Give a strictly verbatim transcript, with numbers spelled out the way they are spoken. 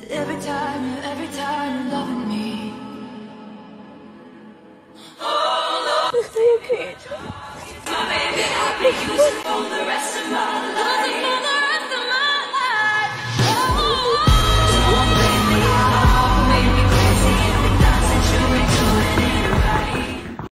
Every time, every time you're loving me. Oh, Lord, okay. My baby, I'll be using for the rest of my life.